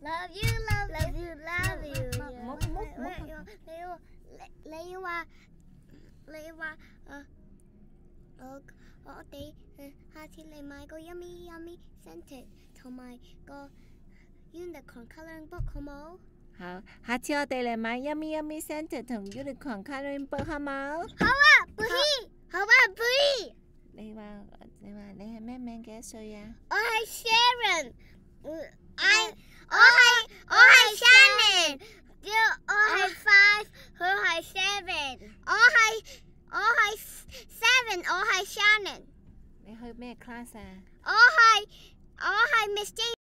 Love you, love you, love you. 你話我哋下次嚟買個 yummy scented 同埋個 unicorn colouring book 好冇？ 好，下次我哋嚟買 yummy scented 同 unicorn colouring book 好冇？ 好啊 ，Bree， 好啊 ，Bree。 你話你係咩名？幾多歲啊？ 我係 Sharon， 我係 Shannon， 我係 5， 佢係 7， 我係 7， 我係 Shannon。 你去咩 class 啊？ 我係 Miss J。